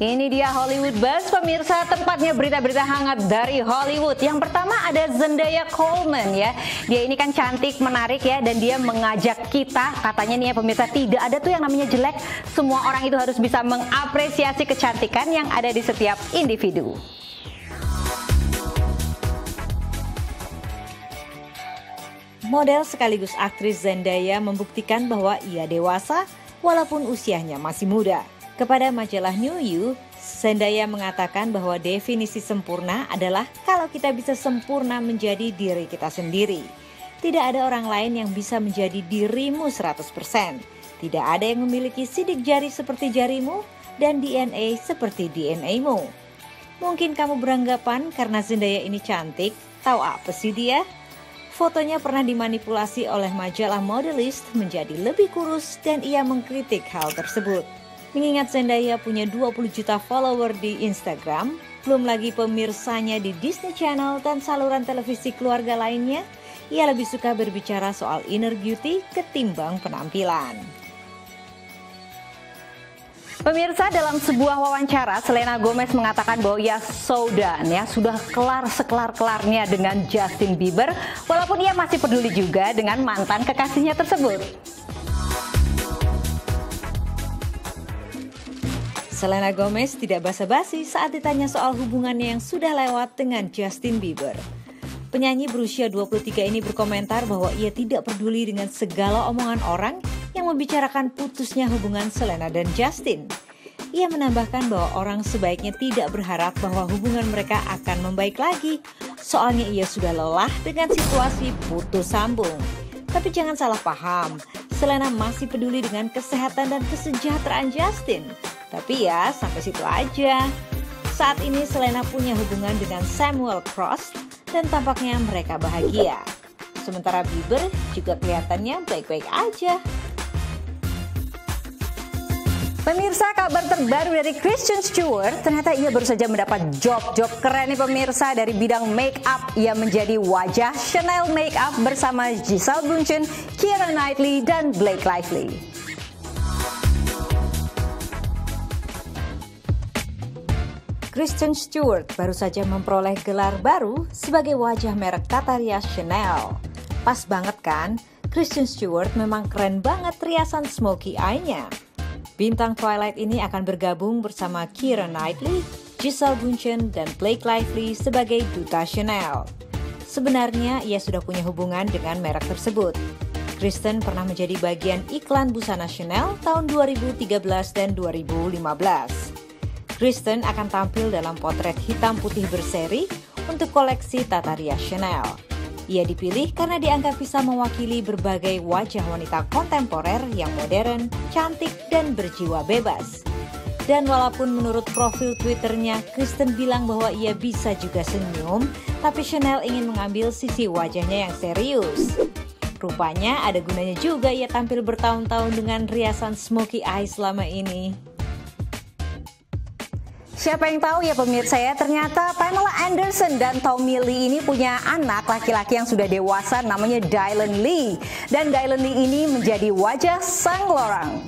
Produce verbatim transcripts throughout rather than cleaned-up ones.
Ini dia Hollywood Buzz, pemirsa, tempatnya berita-berita hangat dari Hollywood. Yang pertama ada Zendaya Coleman ya. Dia ini kan cantik, menarik ya, dan dia mengajak kita, katanya nih ya pemirsa, tidak ada tuh yang namanya jelek. Semua orang itu harus bisa mengapresiasi kecantikan yang ada di setiap individu. Model sekaligus aktris Zendaya membuktikan bahwa ia dewasa walaupun usianya masih muda. Kepada majalah New You, Zendaya mengatakan bahwa definisi sempurna adalah kalau kita bisa sempurna menjadi diri kita sendiri. Tidak ada orang lain yang bisa menjadi dirimu seratus persen. Tidak ada yang memiliki sidik jari seperti jarimu dan D N A seperti D N A-mu. Mungkin kamu beranggapan karena Zendaya ini cantik, tahu apa sih dia? Fotonya pernah dimanipulasi oleh majalah Modelist menjadi lebih kurus dan ia mengkritik hal tersebut. Mengingat Zendaya punya dua puluh juta follower di Instagram, belum lagi pemirsanya di Disney Channel dan saluran televisi keluarga lainnya, ia lebih suka berbicara soal inner beauty ketimbang penampilan. Pemirsa, dalam sebuah wawancara, Selena Gomez mengatakan bahwa ia so done ya, sudah kelar sekelar-kelarnya dengan Justin Bieber, walaupun ia masih peduli juga dengan mantan kekasihnya tersebut. Selena Gomez tidak basa-basi saat ditanya soal hubungannya yang sudah lewat dengan Justin Bieber. Penyanyi berusia dua puluh tiga ini berkomentar bahwa ia tidak peduli dengan segala omongan orang yang membicarakan putusnya hubungan Selena dan Justin. Ia menambahkan bahwa orang sebaiknya tidak berharap bahwa hubungan mereka akan membaik lagi, soalnya ia sudah lelah dengan situasi putus sambung. Tapi jangan salah paham, Selena masih peduli dengan kesehatan dan kesejahteraan Justin. Tapi ya, sampai situ aja. Saat ini Selena punya hubungan dengan Samuel Cross dan tampaknya mereka bahagia. Sementara Bieber juga kelihatannya baik-baik aja. Pemirsa, kabar terbaru dari Kristen Stewart, ternyata ia baru saja mendapat job-job keren nih pemirsa dari bidang make up. Ia menjadi wajah Chanel Makeup bersama Giselle Bündchen, Keira Knightley, dan Blake Lively. Kristen Stewart baru saja memperoleh gelar baru sebagai wajah merek Tataria Chanel. Pas banget kan? Kristen Stewart memang keren banget riasan smoky eye-nya. Bintang Twilight ini akan bergabung bersama Keira Knightley, Giselle Bündchen, dan Blake Lively sebagai duta Chanel. Sebenarnya ia sudah punya hubungan dengan merek tersebut. Kristen pernah menjadi bagian iklan busana Chanel tahun dua ribu tiga belas dan dua ribu lima belas. Kristen akan tampil dalam potret hitam putih berseri untuk koleksi Tataria Chanel. Ia dipilih karena dianggap bisa mewakili berbagai wajah wanita kontemporer yang modern, cantik, dan berjiwa bebas. Dan walaupun menurut profil Twitternya, Kristen bilang bahwa ia bisa juga senyum, tapi Chanel ingin mengambil sisi wajahnya yang serius. Rupanya ada gunanya juga ia tampil bertahun-tahun dengan riasan smoky eye selama ini. Siapa yang tahu ya pemirsa ya, ternyata Pamela Anderson dan Tommy Lee ini punya anak laki-laki yang sudah dewasa namanya Dylan Lee. Dan Dylan Lee ini menjadi wajah Saint Laurent.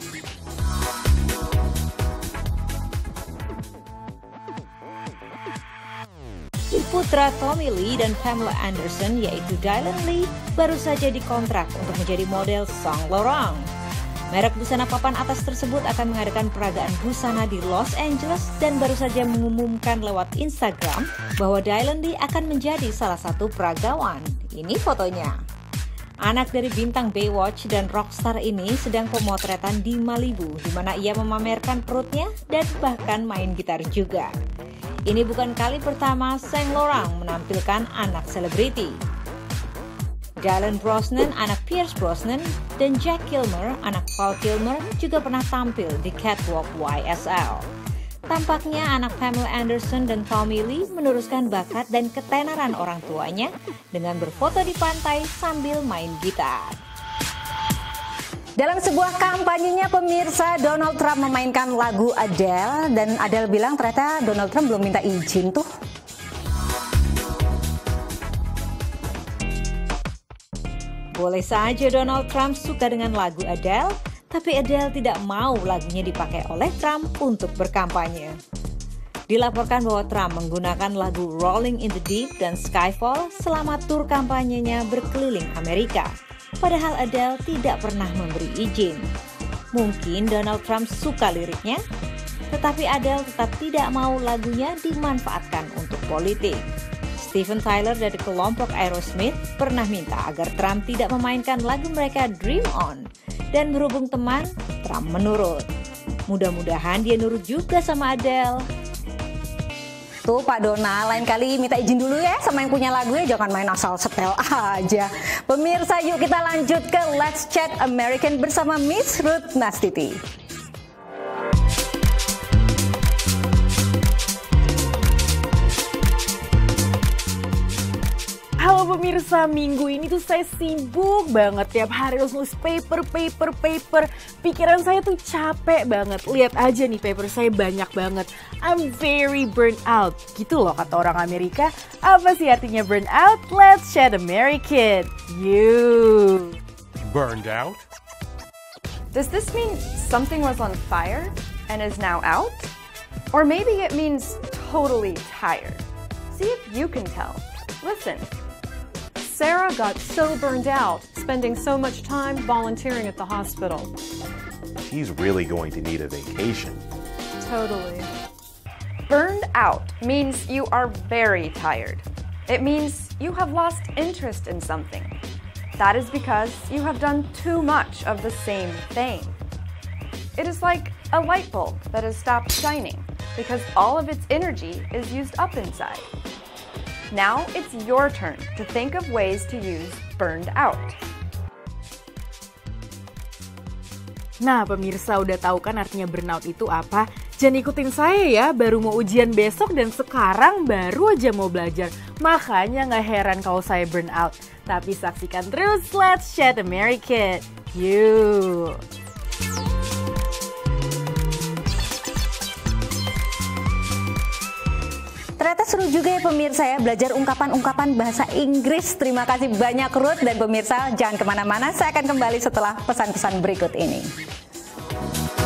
Putra Tommy Lee dan Pamela Anderson yaitu Dylan Lee baru saja dikontrak untuk menjadi model Saint Laurent. Merek busana papan atas tersebut akan mengadakan peragaan busana di Los Angeles dan baru saja mengumumkan lewat Instagram bahwa Dylan Lee akan menjadi salah satu peragawan. Ini fotonya. Anak dari bintang Baywatch dan rockstar ini sedang pemotretan di Malibu, di mana ia memamerkan perutnya dan bahkan main gitar juga. Ini bukan kali pertama Saint Laurent menampilkan anak selebriti. Dylan Brosnan, anak Pierce Brosnan, dan Jack Kilmer, anak Val Kilmer, juga pernah tampil di Catwalk Y S L. Tampaknya anak Pamela Anderson dan Tommy Lee meneruskan bakat dan ketenaran orang tuanya dengan berfoto di pantai sambil main gitar. Dalam sebuah kampanyenya pemirsa, Donald Trump memainkan lagu Adele, dan Adele bilang ternyata Donald Trump belum minta izin tuh. Boleh saja Donald Trump suka dengan lagu Adele, Tapi Adele tidak mau lagunya dipakai oleh Trump untuk berkampanye. Dilaporkan bahwa Trump menggunakan lagu Rolling in the Deep dan Skyfall selama tur kampanyenya berkeliling Amerika. Padahal Adele tidak pernah memberi izin. Mungkin Donald Trump suka liriknya, tetapi Adele tetap tidak mau lagunya dimanfaatkan untuk politik. Steven Tyler dari kelompok Aerosmith pernah minta agar Trump tidak memainkan lagu mereka Dream On. Dan berhubung teman, Trump menurut. Mudah-mudahan dia nurut juga sama Adele. Tuh Pak Donald, lain kali minta izin dulu ya sama yang punya lagunya, jangan main asal setel aja. Pemirsa, yuk kita lanjut ke Let's Chat American bersama Miss Ruth Nastiti. Halo pemirsa, minggu ini tuh saya sibuk banget. Tiap hari harus nulis paper, paper, paper. Pikiran saya tuh capek banget. Lihat aja nih, paper saya banyak banget. I'm very burnt out. Gitu loh kata orang Amerika. Apa sih artinya burnt out? Let's chat American. You. Burned out? Does this mean something was on fire and is now out? Or maybe it means totally tired. See if you can tell. Listen. Sarah got so burned out, spending so much time volunteering at the hospital. He's really going to need a vacation. Totally. Burned out means you are very tired. It means you have lost interest in something. That is because you have done too much of the same thing. It is like a light bulb that has stopped shining because all of its energy is used up inside. Now it's your turn to think of ways to use burned out. Nah pemirsa, udah tahu kan artinya burnout itu apa? Jangan ikutin saya ya, baru mau ujian besok dan sekarang baru aja mau belajar. Makanya gak heran kalau saya burnout. Tapi saksikan terus Let's Chat American. Yuk! Ternyata seru juga ya pemirsa ya, belajar ungkapan-ungkapan bahasa Inggris. Terima kasih banyak Ruth, dan pemirsa jangan kemana-mana, saya akan kembali setelah pesan-pesan berikut ini.